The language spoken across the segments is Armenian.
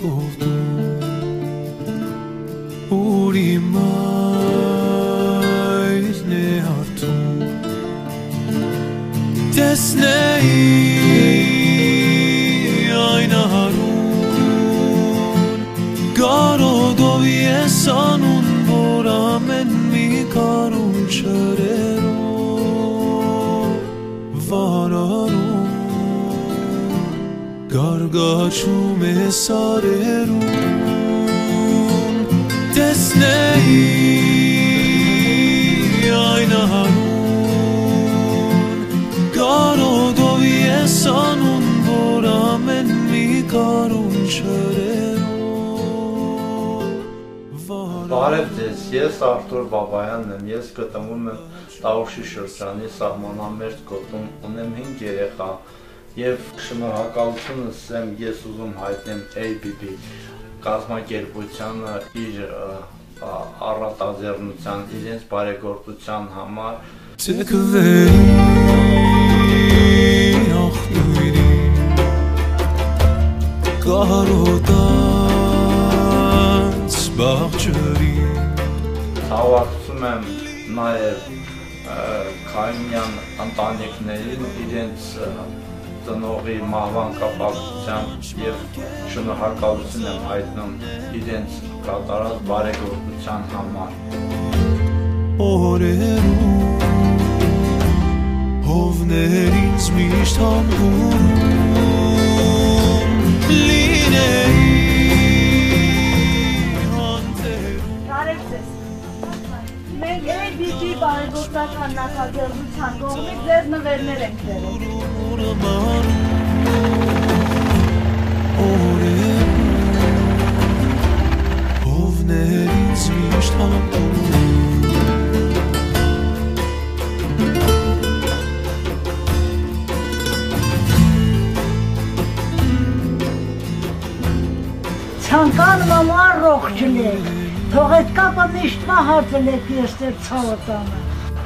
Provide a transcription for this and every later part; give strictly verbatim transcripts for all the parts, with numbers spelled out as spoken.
Uri mais ne hartu Tesnei ayna harun Garo doviye sanun boramen mi karun çerero Vararun Gargaçume sarerun Tesnei ayna harun Garo doviye sanun boramen mi karun çerero Բարև ձեզ, ես Արթուր Բաբայանն եմ, ես գտնվում եմ Տավուշի շրջանի սահմանամերձ գոտում, ունեմ հինգ երեխա և շնորհակալությունս եմ ես ուզում հայտնեմ A B B կազմակերպությանը իր առատաձեռնության, իրենց բարեգործության համար Հավաքցում եմ նաև Քայմյան ընտանիքներին իրենց ծնողի մահվան կապակցությամբ և շնորհակալություն եմ հայտնում իրենց կատարած բարեգործության համար Օրերում հովներ ինձ միշտ հանգուրում լինեի Մենք A B B բարեգործական նախաձեռնության կողմից ձեր նվերներ ենք բերել։ Հովներ ինձ միշտ հանգուրում Ցանկանում եմ առողջ լինեք, թող այդ կապը միշտ մահացնեք ես ձեր ցավը տանը։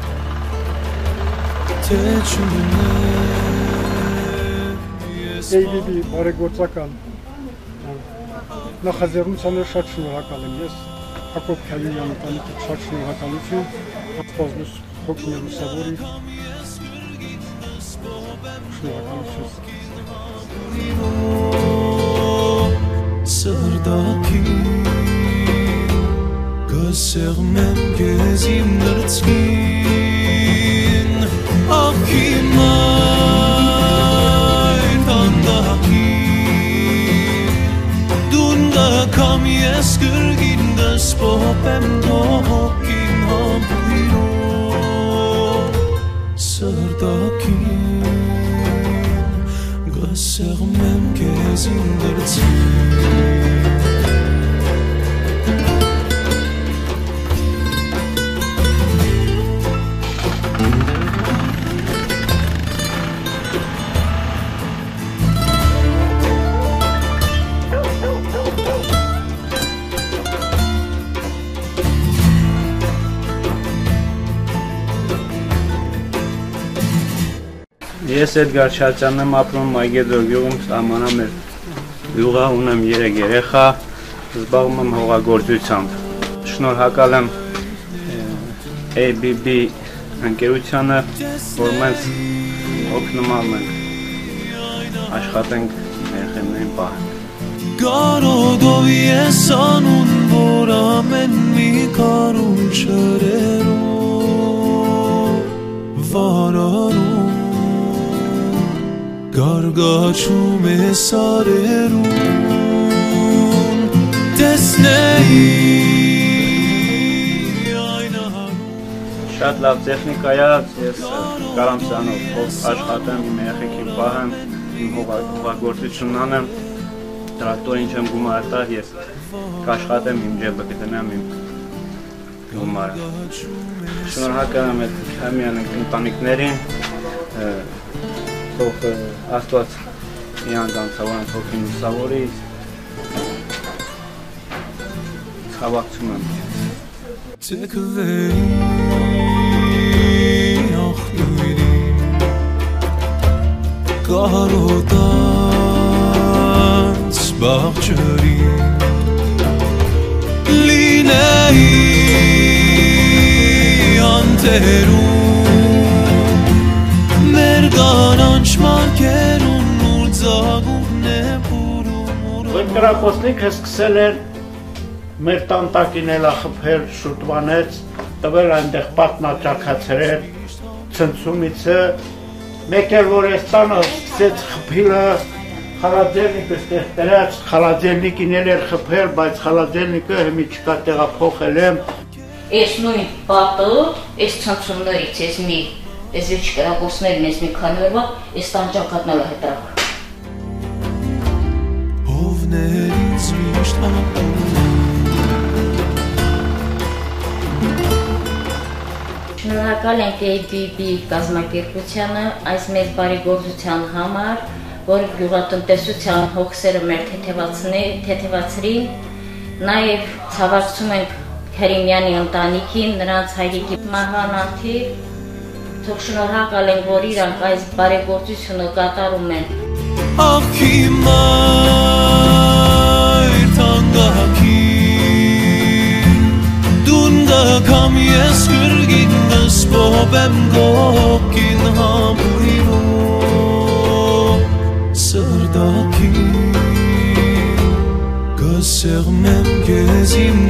A B B բարեգործական նախաձեռնությանը շատ շնորհակալ եմ ես Հակոբ Քայմյանի ընտանիքին շատ շնորհակալություն Աստված հոգին լուսավորի շնորհակալություն Սրդակին կսեղմեմ կեզ իմ նրծքին ակին մայր տանդակին դունդը կամ ես կրգին դսպոպեմ դողոքին համույրով սրդակին կսեղմեմ կեզ իմ նրծքին Ես Էդգար Շատյանն եմ ապրում Մայգեդոր գյուղում, սահմանամերձ գյուղը, ունեմ երեք երեխա, զբաղվում եմ հողագործությամբ։ Շնորհակալ եմ A B B ընկերությանը, որ մեզ օգնում են աշխատենք երեխաներին պահել։ Գարոդով ես անուն, որ ամեն մի կարուն չրերով վարարում Գարգաչում է սարերուն տեսնեի Շատ լավ տեխնիկայած ես կարամ սրանով աշխատեմ, իմ երեխեքին պահեմ, իմ հողագործությունն անեմ, տրակտորին չեմ գումար տալ, ես կաշխատեմ իմ ջեբը կդնեմ իմ գումարը։ Շնորհակալ եմ այդ Քայմյան ընտանիքներին, թող Աստված իրանք անցավորան հոգին լուսավորի, հավաքցում եմ։ Թեքվեի աղբյուրին Կարոտանց բաղջրի լինեի անտերում մեր կանանչ մարկերուն ուր ձագումն է բուրում Կրակոցնիկը սկսել էր մեր տանտակինել ախփել շուտվանեց, տվել այնտեղ պատնաճակացրեր, ցնցումիցը, մեկ էլ որ այս տանը սկսեց խփիլը, խալաձելնիկը ստեղ դրած, խալաձելնիկին էլ էր խփել, բայց խալաձելնիկը հիմի չկա տեղափոխել եմ։ Այս նույն պատը, այս ցնցումներից, այս մի, այս վիճ կրակոցներն ես մի քանի օրվա, այս տանջակատնալը հետրակ։ Հովներից միշտ ապրում Շնորհակալ ենք A B B կազմակերպությանը այս մեր բարեգործության համար, որ գյուղատնտեսության հոգսերը մեր թեթևացրին, նաև ցավակցում ենք Քերիմյանի ընտանիքին, նրանց հայրիկի մահվան առթիվ, թող շնորհակալ ենք, որ իրանք այս բարեգործությունը կատարում են։ Ախի մայր թանկագին Դուն գամ ես գրգին դսպոբեմ գոքին համույրում Սրդակին Գսեղմեմ գեզ իմ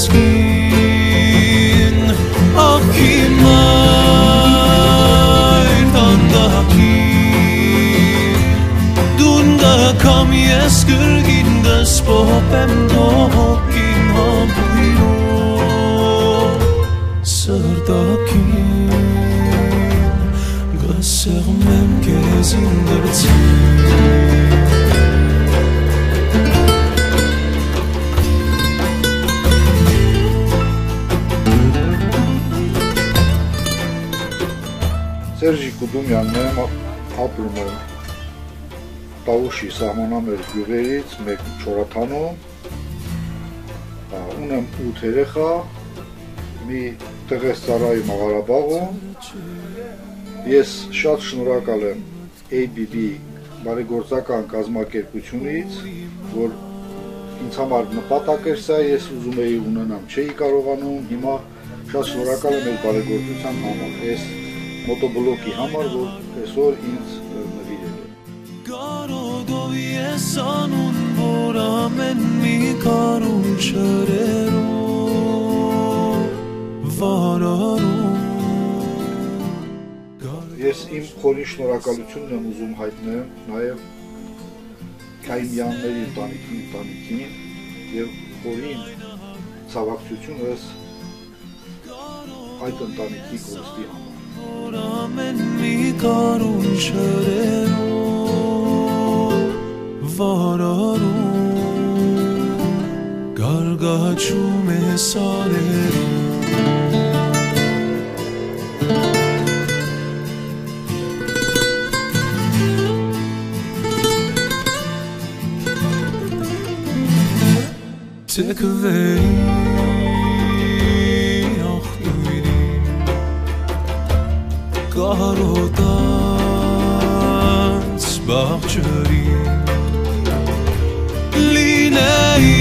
նրցքին Ախի մայր թանկագին Դուն գամ ես գրգին դսպոբեմ գոքին համույրում Սրդակին Գսեղմեմ գեզ իմ նրցքին Սերժի Կուդումյանն եմ, ապրում եմ Տավուշի սահմանամերձ գյուղերից, մեկ Չորաթանում, ունեմ ութ երեխա, մի տղես ծառայում Աղարաբաղում, ես շատ շնորհակալ եմ A B B բարեգործական կազմակերպությունից, որ ինձ համար նպատակ էր սա, ես ուզում էի ունենամ, չէի կարողանում, հիմա շատ շնորհակալ եմ այս բարեգործության համար, ես մոտոբլոկի համար, որ այսօր ինձ նվիրել է։ Կարոդով ես անուն, որ ամեն մի կարուն չրերում, վարարում Ես իմ խորին շնորհակալությունն եմ ուզում հայտնել նաև Քայմյանների ընտանիքին, ընտանիքին և խորին ցավակցությունս այդ ընտանիքի կորստի համար Ամեն մի կարուն չրերում, վարարում, գարգաչում է սարերում Թեքվեի Կարոտանց բաղջրի լինեի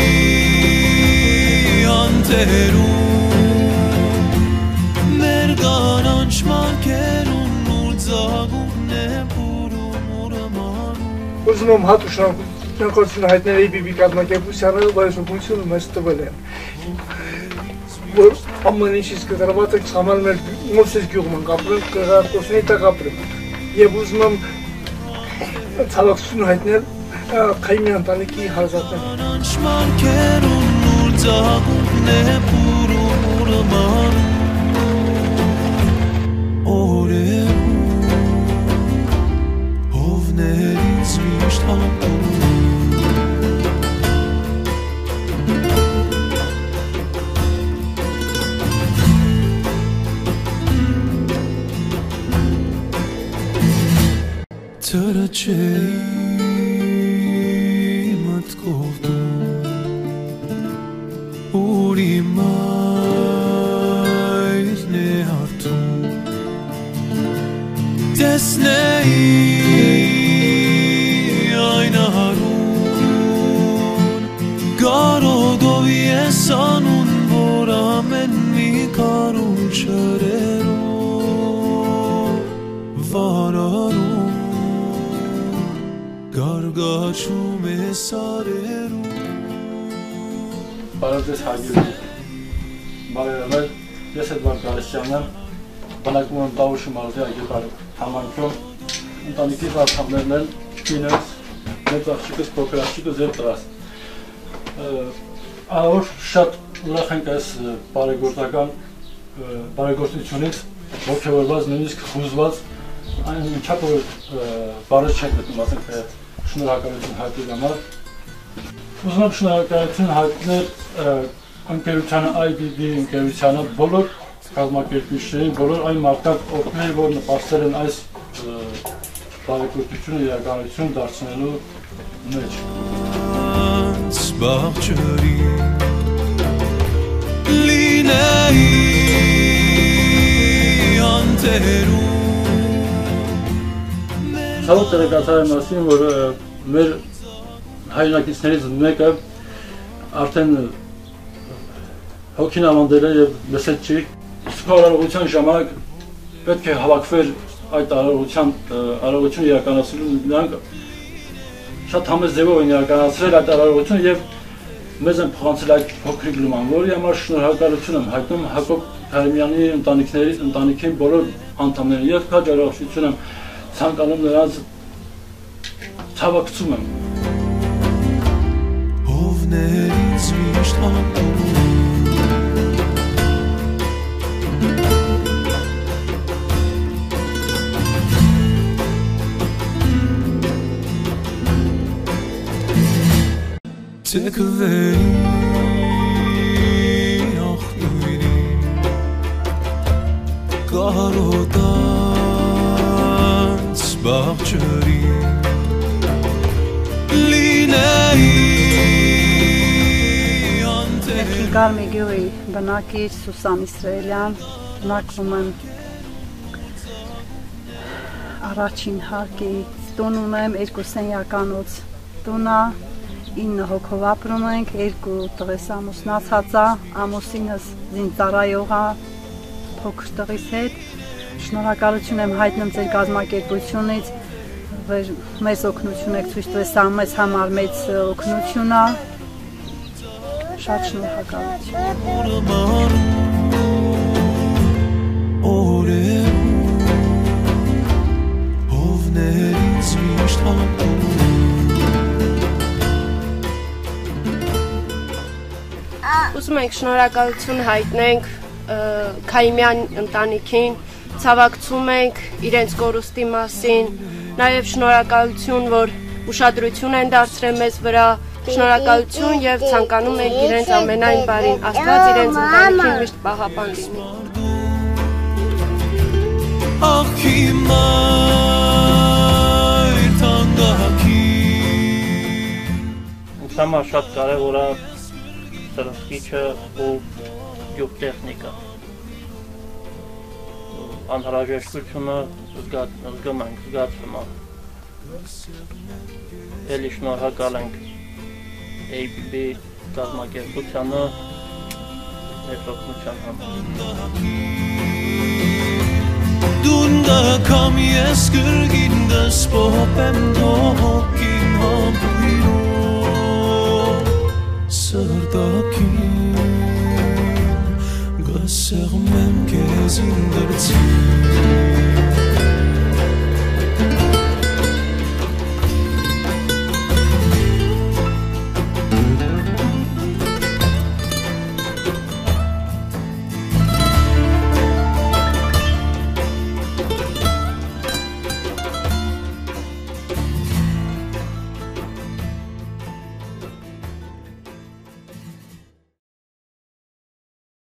անտերում մեր կանանչ մարկերուն ուր ձագումն է բուրում ուրմանում Ուզում եմ հատուշնակություն հայտնել A B B կազմակերպությանը, որ այս օգնությունը մեզ տվել են որ ամեն ինչից կտրված ենք համարում ենք մոսես գյուղում ենք ապրում, կրակոցների տեղ ապրում և ուզում եմ ցավակցություն հայտնել Քայմյան ընտանիքի հարազատներն Թրաչեի մտքով դու ուր իմ մայրն է հարթում տեսնեի այն հարում Գարոդով ես անուն, որ ամեն մի կարուն չրերում վարարում գարգաչում է սարերում Բարոյ հարգելի բարերարներ, ես Էդվարդ Գալստյանն եմ, բնակվում եմ Տավուշի մարզի Այգեպար համայնքում, ընտանիքիս անդամներն են ինձ, մեծ աղջիկս, փոքր աղջիկս և տղաս։ Ահավոր շատ ուրախ ենք այս բարեգործական բարեգործությունից, ոգևորված, նույնիսկ խուզված, այն չափ որ բառեր չենք գտնում, ասենք թե շնորհակալություն հայտնելու համար։ Ուզում եմ շնորհակալություն հայտնել ընկերությանը այ բի բի ընկերությանը բոլոր կազմակերպիչներին, բոլոր այն մարդկանց, ովքեր որ նպաստել են այս բարեգործությունը իրականություն դարձնելու մեջ։ Բաղջրի լինեի անտերում Ցավոք տեղեկացար եմ ասին, որ մեր հայրենակիցներից մեկը արդեն հոգին ավանդել է և լսել չի իսկ արարողության ժամանակ պետք է հավաքվեր այդ արարողությունը իրականացնելու նրանք շատ համեծ ձևով են իրականացրել այդ արարողությունը և մեզ են փոխանցել այդ փոքրիկ լուման, որի համար շնորհակալություն եմ հայտնում Հակոբ Քարիմյանի ընտանիքին բոլոր անդամներին և քաջարողություն եմ ցանկանում նրանց ցավակցում եմ Հովներ ինձ միշտ անդում Տեքվերի աղբյուրի կարոտանց բաղջրի լինեի Գարմի գյուղի բնակիչ Սուսան Իսրայելյան, բնակվում եմ առաջին հարկի տուն ունեմ, երկու սենյականոց տունա ինը հոգով ապրում ենք, երկու տղես ամուսնացած է, ամուսինս զինծառայող է փոքր տղիս հետ։ Շնորհակալություն եմ հայտնում ձեր կազմակերպությունից, որ մեծ օգնություն եք ցույց տվել, սա մեզ համար մեծ օգնություն է։ Շատ շնորհակալություն։ Հովներից միշտ անդում Ուզում ենք շնորհակալություն հայտնենք Քայմյան ընտանիքին, ցավակցում ենք իրենց կորուստի մասին, նաև շնորհակալություն, որ ուշադրություն են դարձրել մեզ վրա, շնորհակալություն և ցանկանում ենք իրենց ամենայն բարին, Աստված իրենց ընտանիքին միշտ պահապան լինի։ Աղքի մայր թանկագի Ինձ համար շատ կարևոր է սրսկիչը ու գյուղտեխնիկա։ Անհրաժեշտությունը զգում ենք, զգացվում է։ Էլի շնորհակալ ենք այ բի բի կազմակերպությանը մեծ օգնության համար։ Դունդա կամ ես գրգին դսպոպ եմ դողոքին համբույրում Սրտակին գասեղմ եմ կեզ ինդրցին